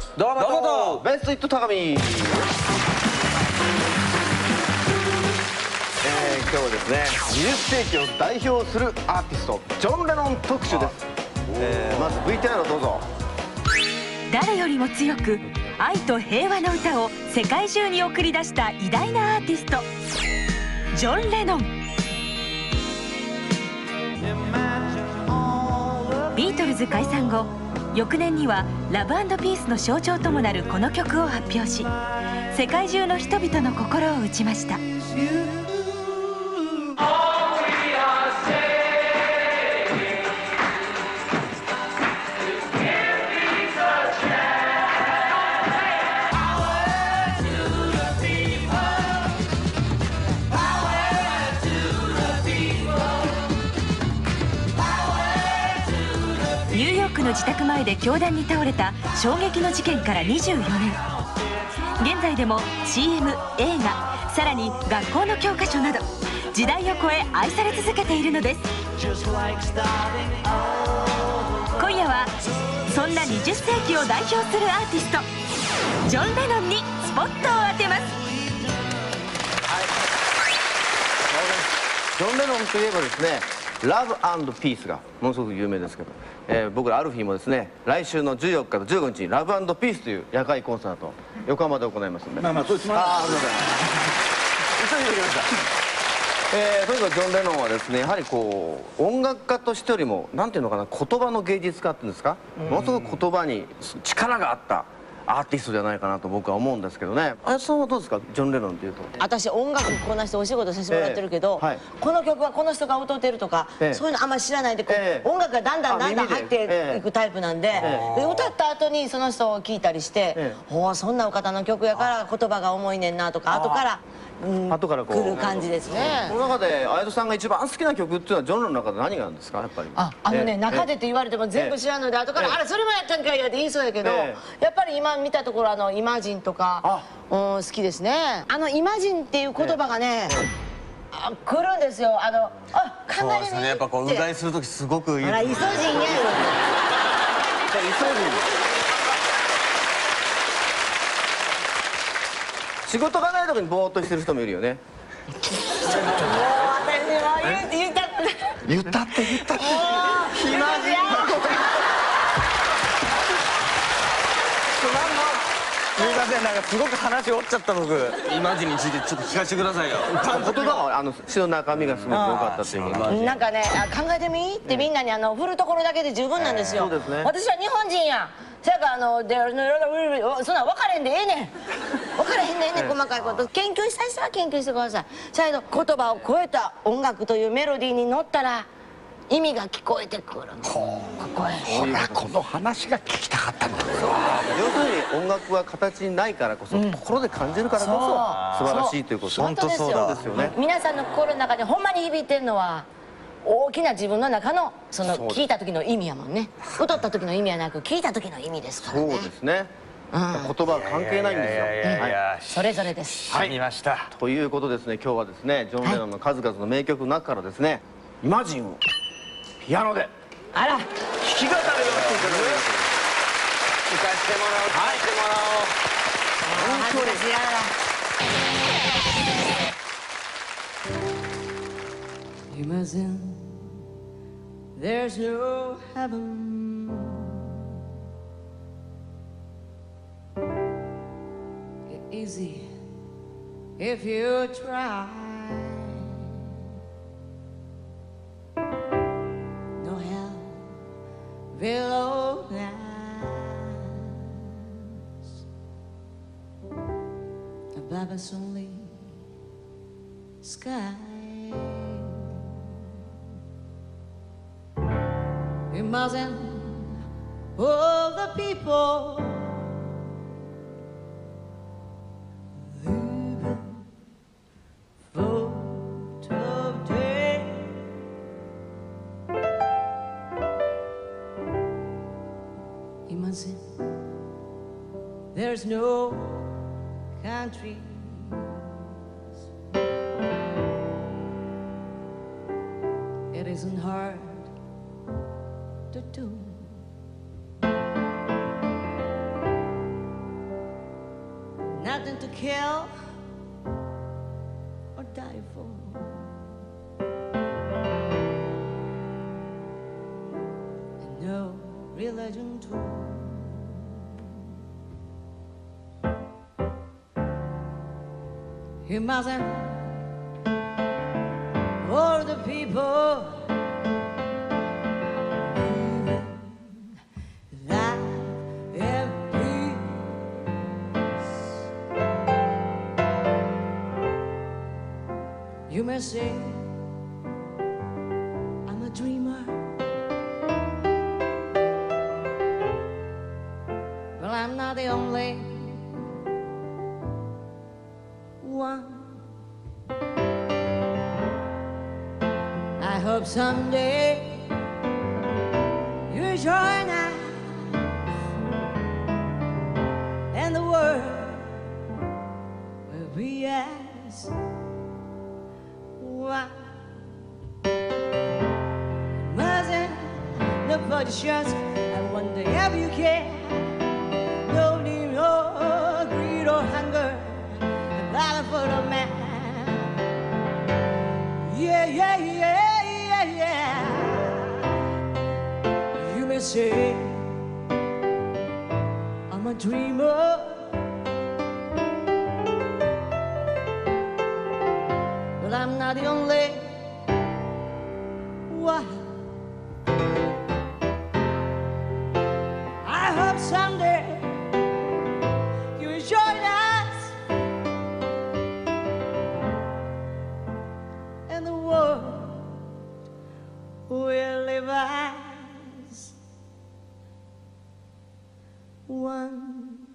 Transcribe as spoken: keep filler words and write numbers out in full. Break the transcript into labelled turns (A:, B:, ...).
A: どうもどうも
B: ベストヒット高見。えー、今日はですねにじゅっせいきを代表するアーティストジョン・レノン特集です。えー、まず ブイティーアール をどうぞ。
C: 誰よりも強く愛と平和の歌を世界中に送り出した偉大なアーティストジョン・レノン。ビートルズ解散後、翌年にはラブ&ピースの象徴ともなるこの曲を発表し、世界中の人々の心を打ちました。ニューヨークの自宅前で凶弾に倒れた衝撃の事件からにじゅうよねん。現在でも シーエム、映画、さらに学校の教科書など時代を超え愛され続けているのです。今夜はそんなにじゅっせいきを代表するアーティストジョン・レノンにスポットを当てます。
B: ジョン・レノンといえばですね、ラブ&ピースがものすごく有名ですけど、えー、僕らアルフィーもですね、来週のじゅうよっかとじゅうごにちにラブ&ピースという夜会コンサートを横浜で行いますので、
A: まあまあそうですね。ああ、すみません。急いできました。
B: えー、とにかくジョン・レノンはですね、やはりこう音楽家としてよりもなんていうのかな、言葉の芸術家っていうんですか、ものすごく言葉に力があったアーティストじゃないかなと僕は思うんですけどね。あやさんはどうですか、ジョン・レノンっていうと。
D: 私音楽こなしてお仕事させてもらってるけど、えーはい、この曲はこの人が歌ってるとか、えー、そういうのあんまり知らないでこう、えー、音楽がだんだんだんだん入っていくタイプなんで、えー、で歌った後にその人を聴いたりして「えー、おおそんなお方の曲やから言葉が重いねんな」とか後からうん、後からこう来る感じですね。
B: この中で綾戸さんが一番好きな曲っていうのはジョン・レノンの中で何があるんですか、やっぱり。
D: あ、あのね、中でって言われても全部知らんので後から「あらそれもやったんかいや」って言いそうやけど、やっぱり今見たところあの「イマジン」とか好きですね。あの「イマジン」っていう言葉がね来るんですよ。あのあ考えてみて、
A: やっぱこううがいする時すごくいい。
D: あらイソジンや。イソジン。
B: 仕事がない時にぼーっとしてる人もいるよね。
D: もう私は言ったって
B: 言ったって言ったって
D: 暇じゃ
A: すみません、なんかすごく話折っちゃった僕。イマジンについてちょっと聞かせてくださいよ。
B: 言葉はあの詩の中身がすごく良かったっていうこと。
D: なんかね、考えてみってみんなにあの振るところだけで十分なんですよ。私は日本人や。そやからあのでそんなん分かれんでええねん。分かれへんでええねん、細かいこと研究した人は研究してください。それと言葉を超えた音楽というメロディーに乗ったら意味が聞こえてくる。
A: ほらこの話が聞きたかったんだけど、
B: 要するに音楽は形にないからこそ心で感じるからこそ素晴らしいということ。
D: 本当そうですよね。皆さんの心の中にほんまに響いてるのは大きな自分の中のその聞いた時の意味やもんね。歌った時の意味はなく聞いた時の意味ですからね。
B: そうですね。言葉は関係ないんですよ。
D: それぞれです。
A: はい、見ました。
B: ということですね、今日はですねジョン・レノンの数々の名曲の中からですね「イマジン」をピアノで
D: あら
B: 弾き語りをしていただきます。聴かせてもらおう、聴かせてもらおう。
D: 恥ずかしいやら。Imagine there's no heaven. It's easy if you try. No hell below us. Above us only sky. Imagine all the people living for today. Imagine there's no countries. It isn't hard to do. nothing to kill or die for. And no religion too. You mustn't all the people living that have peace. You may say I'm a dreamer, well, I'm not the only one. I hope someday you join us and the world will be as one. Mustn't the politicians, I wonder if you can. No need, no greed or hunger, the battle for the man. Yeah, yeah, yeah, yeah, yeah. You may say I'm a dreamer, but I'm not the only one. I hope someday you will join us and the world will live as one.